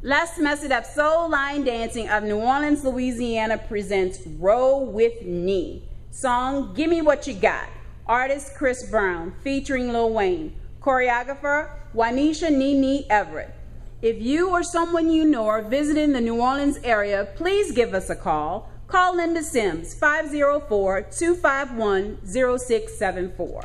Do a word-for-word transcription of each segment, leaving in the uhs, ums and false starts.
Let's Mess It Up Soul Line Dancing of New Orleans, Louisiana presents Roll With Nee. Song, Gimme What You Got. Artist, Chris Brown, featuring Lil Wayne. Choreographer, Wanisha Nee Nee Everett. If you or someone you know are visiting the New Orleans area, please give us a call. Call Linda Sims, five oh four, two five one, oh six seven four.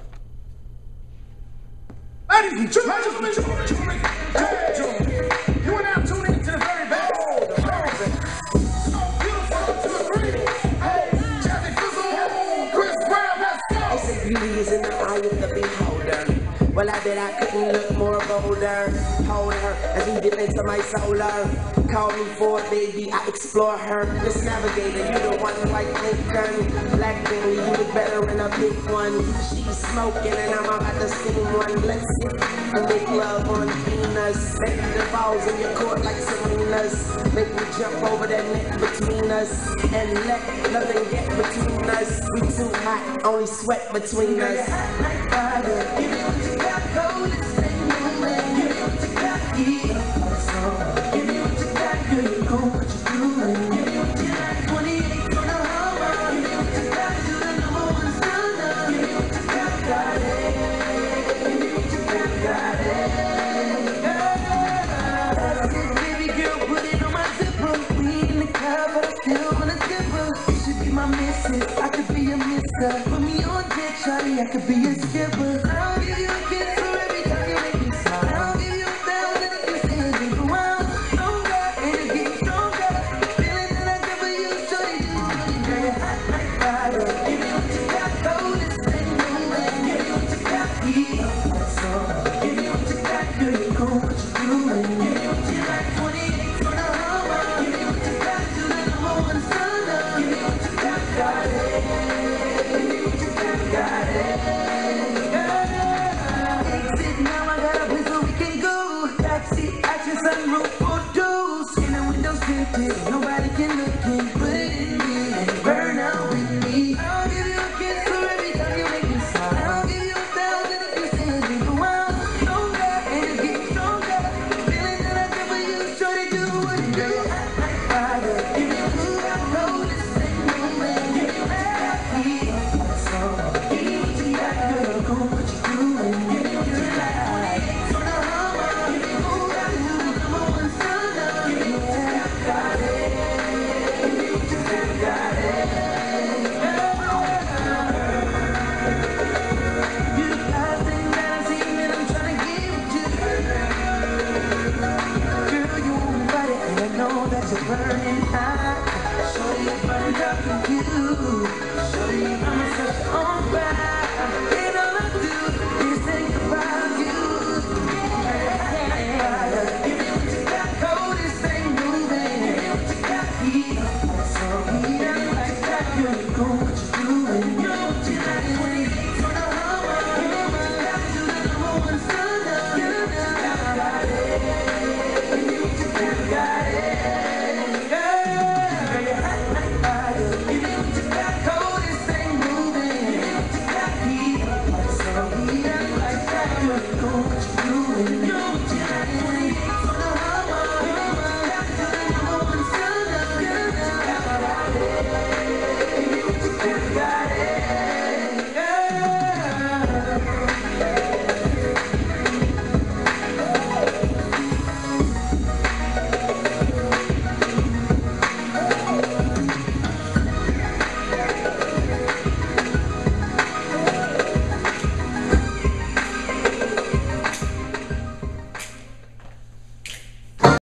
Ladies and gentlemen, gentlemen, gentlemen, gentlemen, you are now tuning into the very best. So beautiful to the free. Hey, Jazzy Fizzle, Chris Brown, let's go. They say beauty is in the eye of the beholder. Well, I bet I couldn't look more bolder. Hold her as we dip into my solar. Call me for it, baby, I explore her. This navigator, you the one like Lincoln. Black Bentley, you the better in a big one. She's smoking and I'm about to steam one. Let's sit and make love on Venus. Make the balls in your court like Serena's. Make me jump over that net between us. And let nothing get between us. We too hot, only sweat between us. Like fire, give me what you got. Cold and stay moving. Give me what you got. Yeah. Give me what you got. Girl, you know what you're doing. Give me what you got. twenty-eight on the harbor. Give me what you got. You're the number one stunner. Give me what you got. Got it. Give me what you got. Got it. That's it, baby girl. Put it on my zipper. We ain't in the car, but I still wanna zipper. You should be my missus. I could be a mister. Put me on deck, shawty. I could be a skipper.